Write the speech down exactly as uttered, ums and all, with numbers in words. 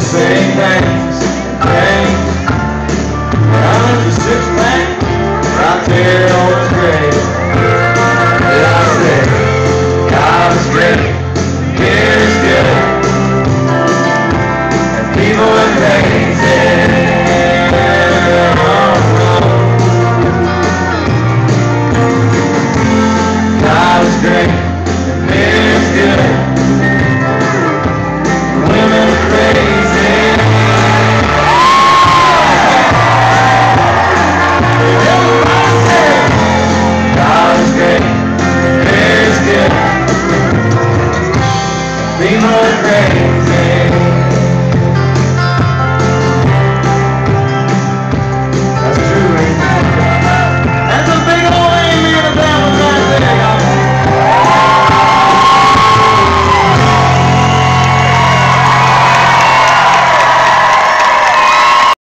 say thanks, thanks. I'm just six pack right there on the grave. Did I say God is great, here is good, and people are crazy. God is great, here is good, women are crazy. God is great, here is good, people are crazy.